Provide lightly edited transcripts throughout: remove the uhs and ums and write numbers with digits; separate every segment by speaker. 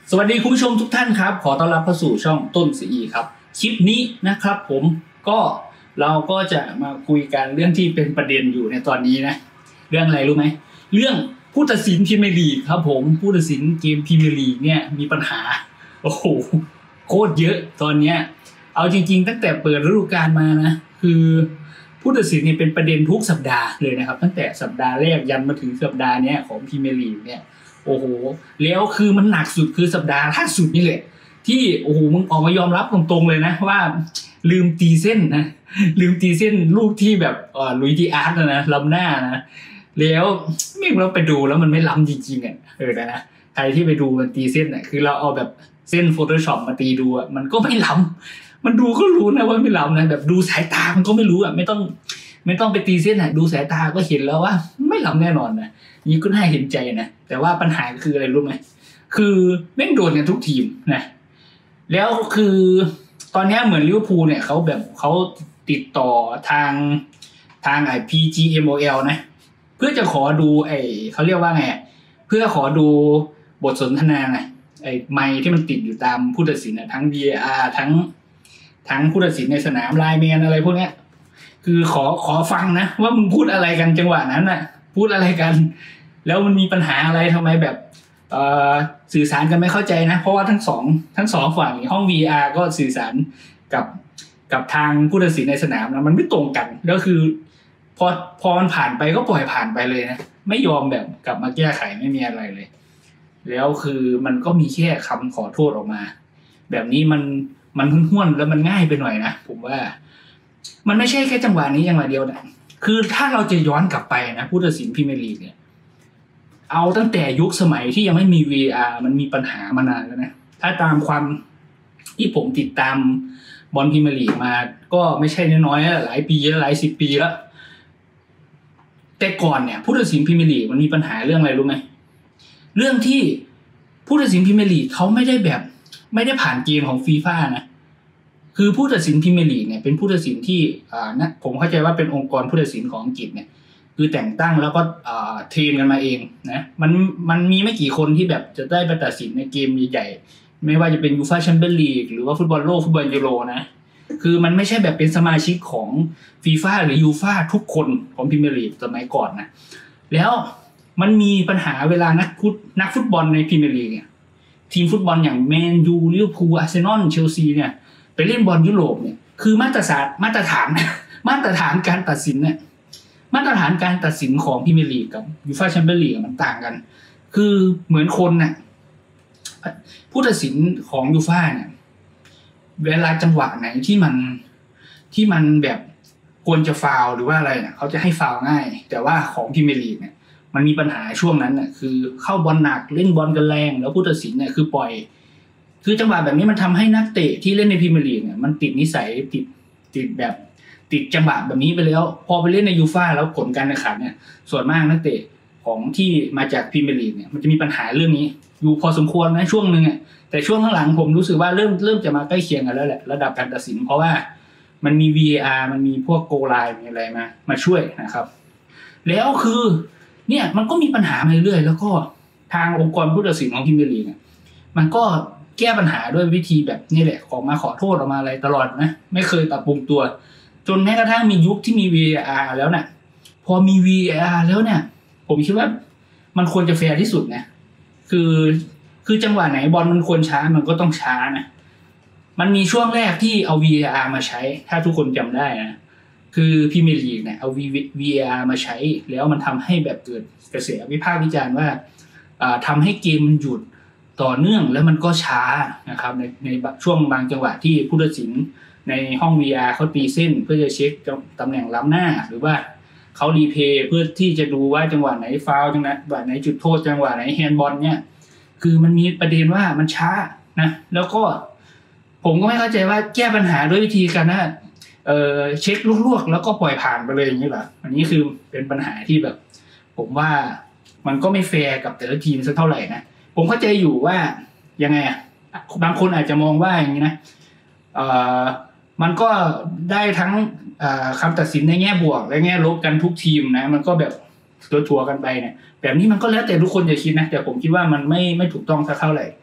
Speaker 1: สวัสดีคุณผู้ชมทุกท่านครับขอต้อนรับเข้าสู่ช่องต้นสีครับคลิปนี้นะครับผมเราก็จะมาคุยกันเรื่องที่เป็นประเด็นอยู่ในตอนนี้นะเรื่องอะไรรู้ไหมเรื่องผู้ตัดสินพรีเมียร์ลีกครับผมผู้ตัดสินเกมพรีเมียร์ลีกเนี่ยมีปัญหาโอ้โหโคตรเยอะตอนเนี้ยเอาจริงๆตั้งแต่เปิดฤดูกาลมานะคือผู้ตัดสินเนี่ยเป็นประเด็นทุกสัปดาห์เลยนะครับตั้งแต่สัปดาห์แรกยันมาถึงสัปดาห์นี้ของพรีเมียร์ลีกเนี่ยโอ้โหแล้วคือมันหนักสุดคือสัปดาห์ล่าสุดนี่แหละที่โอ้โหมึงออกมายอมรับตรงๆเลยนะว่าลืมตีเส้นนะลืมตีเส้นลูกที่แบบลุยดีอาร์ตนะล้ำหน้านะแล้วไม่เราไปดูแล้วมันไม่ล้ำจริงๆอ่ะนะใครที่ไปดูมันตีเส้นอ่ะคือเราเอาแบบเส้น Photoshop มาตีดูอ่ะมันก็ไม่ล้ำมันดูก็รู้นะว่าไม่ล้ำนะแบบดูสายตามันก็ไม่รู้อ่ะไม่ต้องไปตีเส้นอ่ะดูสายตาก็เห็นแล้วว่าไม่ล้ำแน่นอนนะนี่ก็น่าเห็นใจนะแต่ว่าปัญหาคืออะไรรู้ไหมคือแม่งโดนกันทุกทีมนะแล้วคือตอนนี้เหมือนลิเวอร์พูลเนี่ยเขาติดต่อทางไอ้ PGMOL นะเพื่อจะขอดูเขาเรียกว่าไงเพื่อขอดูบทสนทนาไงไอ้ไมค์ที่มันติดอยู่ตามผู้ตัดสินนะทั้ง VAR ทั้งผู้ตัดสินในสนามไลน์แมนอะไรพวกเนี้ยคือขอฟังนะว่ามึงพูดอะไรกันจังหวะนั้นน่ะพูดอะไรกันแล้วมันมีปัญหาอะไรทำไมแบบสื่อสารกันไม่เข้าใจนะเพราะว่าทั้งสองฝั่งห้อง VR ก็สื่อสารกับทางผู้ตัดสินในสนามนะมันไม่ตรงกันแล้วคือพอมันผ่านไปก็ปล่อยผ่านไปเลยนะไม่ยอมแบบกลับมาแก้ไขไม่มีอะไรเลยแล้วคือมันก็มีแค่คำขอโทษออกมาแบบนี้มันห้วนๆแล้วมันง่ายไปหน่อยนะผมว่ามันไม่ใช่แค่จังหวะนี้จังหวะเดียวนะคือถ้าเราจะย้อนกลับไปนะผู้ตัดสินพรีเมียร์ลีกเนี่ยเอาตั้งแต่ยุคสมัยที่ยังไม่มี VAR มันมีปัญหามานานแล้วนะถ้าตามความที่ผมติดตามบอลพรีเมียร์ลีกมาก็ไม่ใช่น้อยๆหลายปีแล้วหลายสิบปีแล้วแต่ก่อนเนี่ยผู้ตัดสินพรีเมียร์ลีกมันมีปัญหาเรื่องอะไรรู้ไหมเรื่องที่ผู้ตัดสินพรีเมียร์ลีกเขาไม่ได้ผ่านเกณฑ์ของฟีฟ่านะคือผู้ตัดสินพรีเมียร์ลีกเนี่ยเป็นผู้ตัดสินที่นะผมเข้าใจว่าเป็นองค์กรผู้ตัดสินของอังกฤษเนี่ยคือแต่งตั้งแล้วก็เทรนกันมาเองนะมันมีไม่กี่คนที่แบบจะได้ไปตัดสินในเกมใหญ่ๆไม่ว่าจะเป็นยูฟ่าแชมเปี้ยนลีกหรือว่าฟุตบอลโลกฟุตบอลยูโรนะคือมันไม่ใช่แบบเป็นสมาชิกของฟีฟ่าหรือยูฟ่าทุกคนของพรีเมียร์ลีกสมัยก่อนนะแล้วมันมีปัญหาเวลานักฟุตบอลในพรีเมียร์ลีกเนี่ยทีมฟุตบอลอย่างแมนยูลิเวอร์พูลอาร์เซนอลเชลซีเนี่ยไปเล่นบอลยุโรปเนี่ยคือมาตรฐานการตัดสินเนี่ยมาตรฐานการตัดสินของพรีเมียร์ลีกกับยูฟ่าแชมเปี้ยนลีกมันต่างกันคือเหมือนคนน่ะผู้ตัดสินของยูฟ่าเนี่ยเวลาจังหวะไหนที่มันแบบควรจะฟาวล์หรือว่าอะไรเนี่ยเขาจะให้ฟาวล์ง่ายแต่ว่าของพรีเมียร์ลีกเนี่ยมันมีปัญหาช่วงนั้นน่ะคือเข้าบอลหนักเล่นบอลกันแรงแล้วผู้ตัดสินเนี่ยคือปล่อยคือจังหวะแบบนี้มันทำให้นักเตะที่เล่นในพรีเมียร์ลีกเนี่ยมันติดนิสัยติดจังหวะแบบนี้ไปแล้วพอไปเล่นในยูฟ่าแล้วผลการแข่งขันเนี่ยส่วนมากนักเตะของที่มาจากพรีเมียร์ลีกเนี่ยมันจะมีปัญหาเรื่องนี้อยู่พอสมควรนะช่วงนึงอ่ะแต่ช่วงข้างหลังผมรู้สึกว่าเริ่มจะมาใกล้เคียงกันแล้วแหละระดับการตัดสินเพราะว่ามันมี VAR มันมีพวกโกไลน์มีอะไรมาช่วยนะครับแล้วคือเนี่ยมันก็มีปัญหามาเรื่อยๆแล้วก็ทางองค์กรผู้ตัดสินของพรีเมียร์ลีกเนี่ยมันก็แก้ปัญหาด้วยวิธีแบบนี้แหละขอโทษออกมาอะไรตลอดนะไม่เคยปรับปรุงตัวจนแม้กระทั่งมียุคที่มี VAR แล้วเนี่ยพอมี VAR แล้วเนี่ยผมคิดว่ามันควรจะแฟร์ที่สุดนะคือจังหวะไหนบอลมันควรช้ามันก็ต้องช้านะมันมีช่วงแรกที่เอา VAR มาใช้ถ้าทุกคนจำได้นะคือพรีเมียร์ลีกเนี่ยเอา VAR มาใช้แล้วมันทำให้แบบเกิดกระแสวิพากษ์วิจารณ์ว่าทำให้เกมมันหยุดต่อเนื่องแล้วมันก็ช้านะครับในช่วงบางจังหวะที่ผู้ตัดสินในห้อง VR เขาตีเส้นเพื่อจะเช็คตำแหน่งล้ำหน้าหรือว่าเขารีเพย์เพื่อที่จะดูว่าจังหวะไหนฟาวล์จังหวะไหนจุดโทษจังหวะไหนแฮนด์บอลเนี่ยคือมันมีประเด็นว่ามันช้านะแล้วก็ผมก็ไม่เข้าใจว่าแก้ปัญหาด้วยวิธีการนะเช็คลวกๆแล้วก็ปล่อยผ่านไปเลยอย่างนี้เหรออันนี้คือเป็นปัญหาที่แบบผมว่ามันก็ไม่แฟร์กับแต่ละทีมสักเท่าไหร่นะผมเข้าใจอยู่ว่ายังไงบางคนอาจจะมองว่าอย่างนี้นะมันก็ได้ทั้งคำตัดสินในแง่บวกและแง่ลบกันทุกทีมนะมันก็แบบทัวร์กันไปเนี่ยแบบนี้มันก็แล้วแต่ทุกคนจะคิดนะแต่ผมคิดว่ามันไม่ถูกต้องสักเท่าไหร่ข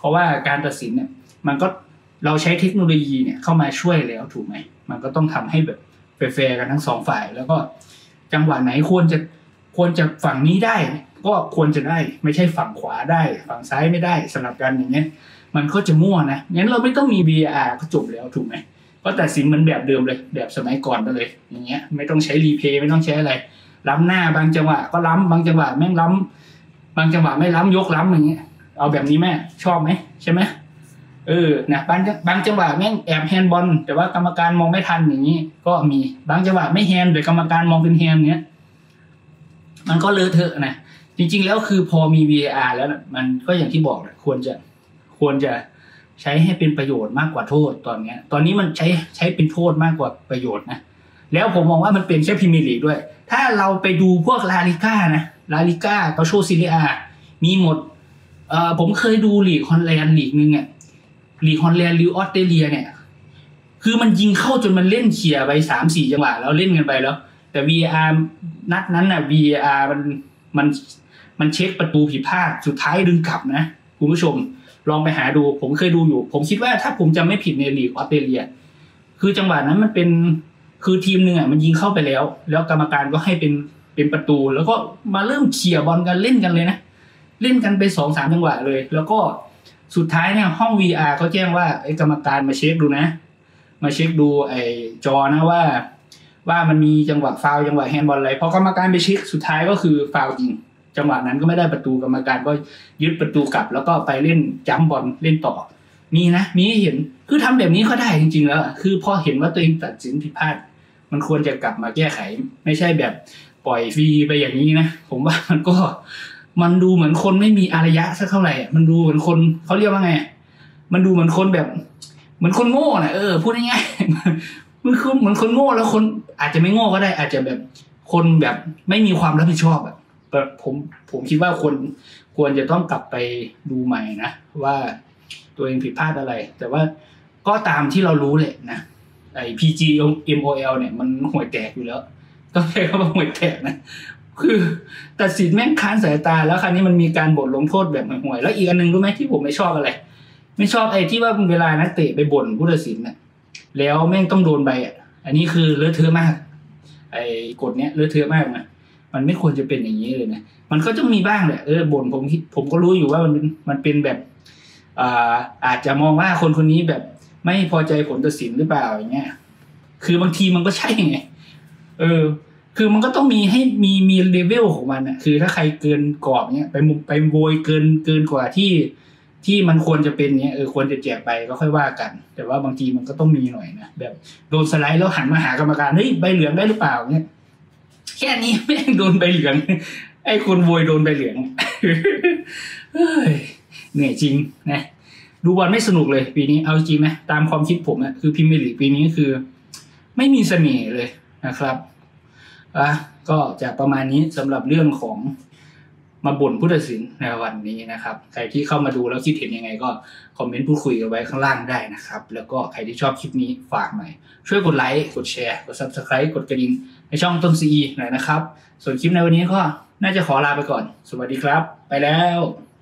Speaker 1: ราะว่าการตัดสินเนี่ยมันก็เราใช้เทคโนโลยีเนี่ยเข้ามาช่วยแล้วถูกไหมมันก็ต้องทำให้แบบแฟร์กันทั้งสองฝ่ายแล้วก็จังหวะไหนควรจะฝั่งนี้ได้ก็ควรจะได้ไม่ใช่ฝั่งขวาได้ฝั่งซ้ายไม่ได้สลับกันอย่างเงี้ยมันก็จะมั่วนะงั้นเราไม่ต้องมี VAR ก็จบแล้วถูกไหมก็ตัดสินมันแบบเดิมเลยแบบสมัยก่อนไปเลยอย่างเงี้ยไม่ต้องใช้รีเพย์ไม่ต้องใช้อะไรล้ำหน้าบางจังหวะก็ล้ำบางจังหวะแม่งล้ำบางจังหวะไม่ล้ำยกล้ำอย่างเงี้ยเอาแบบนี้แม่ชอบไหมใช่ไหมนะบางจังหวะแม่งแอบแฮนด์บอลแต่ว่ากรรมการมองไม่ทันอย่างนี้ก็มีบางจังหวะไม่แฮนด์แต่กรรมการมองเป็นแฮนด์เนี้ยมันก็เลอะเทอะนะจริงๆแล้วคือพอมี VAR แล้วมันก็อย่างที่บอกแหละควรจะใช้ให้เป็นประโยชน์มากกว่าโทษตอนนี้มันใช้เป็นโทษมากกว่าประโยชน์นะแล้วผมมองว่ามันเป็นแค่พรีเมียร์ลีกด้วยถ้าเราไปดูพวกลาลิก้านะลาลิก้าเกาโชซีเรียมีหมดผมเคยดูลีกฮอลแลนด์ลีกนึงอ่ะลีกฮอลแลนด์ลีกออสเตรเลียเนี่ยคือมันยิงเข้าจนมันเล่นเขี่ยไป 3-4 จังหวะแล้วเล่นกันไปแล้วแต่ VAR นัดนั้นน่ะ VAR มันเช็คประตูผิดพลาดสุดท้ายดึงกลับนะคุณผู้ชมลองไปหาดูผมเคยดูอยู่ผมคิดว่าถ้าผมจำไม่ผิดในลีกออสเตรเลียคือจังหวะนั้นมันเป็นคือทีมนึงอ่ะมันยิงเข้าไปแล้วกรรมการก็ให้เป็นประตูแล้วก็มาเริ่มเขี่ยบอลกันเล่นกันเลยนะเล่นกันไป 2-3 จังหวะเลยแล้วก็สุดท้ายเนี่ยห้อง VR เขาแจ้งว่าไอ้กรรมการมาเช็คดูนะมาเช็คดูไอ้จอนะว่ามันมีจังหวะฟาวล์จังหวะแฮนด์บอลอะไรพอกรรมการไปเช็คสุดท้ายก็คือฟาวล์จริงจังหวะนั้นก็ไม่ได้ประตูกรรมการก็ยึดประตูกลับแล้วก็ไปเล่นจัมป์บอลเล่นต่อมีให้เห็นคือทำแบบนี้ก็ได้จริงๆแล้วคือพอเห็นว่าตัวเองตัดสินผิดพลาดมันควรจะกลับมาแก้ไขไม่ใช่แบบปล่อยฟรีไปอย่างนี้นะผมว่ามันดูเหมือนคนไม่มีอารยะสักเท่าไหร่มันดูเหมือนคนเขาเรียกว่าไงมันดูเหมือนคนแบบเหมือนคนโง่น่ะพูดง่ายๆมันคือเหมือนคนโง่แล้วคนอาจจะไม่โง่ก็ได้อาจจะแบบคนแบบไม่มีความรับผิดชอบอ่ะผมคิดว่าคนควรจะต้องกลับไปดูใหม่นะว่าตัวเองผิดพลาดอะไรแต่ว่าก็ตามที่เรารู้เลยนะไอ้ PGMOL เนี่ยมันห่วยแตกอยู่แล้วต้องใช้คำว่าห่วยแตกนะคือตัดสินแม่งค้านสายตาแล้วคราวนี้มันมีการบทลงโทษแบบห่วยๆแล้วอีกอันนึงรู้ไหมที่ผมไม่ชอบอะไรไม่ชอบไอ้ที่ว่าเวลานักเตะไปบ่นผู้ตัดสินน่ะแล้วแม่งต้องโดนใบอ่ะอันนี้คือเลอะเทอะมากไอ้กฎเนี้ยเลอะเทอะมากนะมันไม่ควรจะเป็นอย่างนี้เลยนะมันก็ต้องมีบ้างแหละบ่นผมก็รู้อยู่ว่ามันเป็นแบบอาจจะมองว่าคนนี้แบบไม่พอใจผลตัดสินหรือเปล่าอย่างเงี้ยคือบางทีมันก็ใช่ไงคือมันก็ต้องมีให้มีเลเวลของมันน่ะคือถ้าใครเกินกรอบเนี้ยไปโวยเกินกว่าที่มันควรจะเป็นเนี้ยควรจะแจกไปก็ค่อยว่ากันแต่ว่าบางทีมันก็ต้องมีหน่อยนะแบบโดนสไลด์แล้วหันมาหากรรมการเฮ้ยใบเหลืองได้หรือเปล่าเนี้ยแค่นี้แม่งโดนใบเหลืองไอ้คนโวยโดนใบเหลืองเหนื่อยจริงนะดูบอลไม่สนุกเลยปีนี้เอาจริงนะตามความคิดผมคือพรีเมียร์ลีกปีนี้คือไม่มีเสน่ห์เลยนะครับก็จะประมาณนี้สำหรับเรื่องของมาบ่นผู้ตัดสินในวันนี้นะครับใครที่เข้ามาดูแล้วคิดเห็นยังไงก็คอมเมนต์พูดคุยกันไว้ข้างล่างได้นะครับแล้วก็ใครที่ชอบคลิปนี้ฝากหน่อยช่วยกดไลค์กดแชร์กด Subscribe กดกระดิ่งในช่องต้นซีหน่อยนะครับส่วนคลิปในวันนี้ก็น่าจะขอลาไปก่อนสวัสดีครับไปแล้ว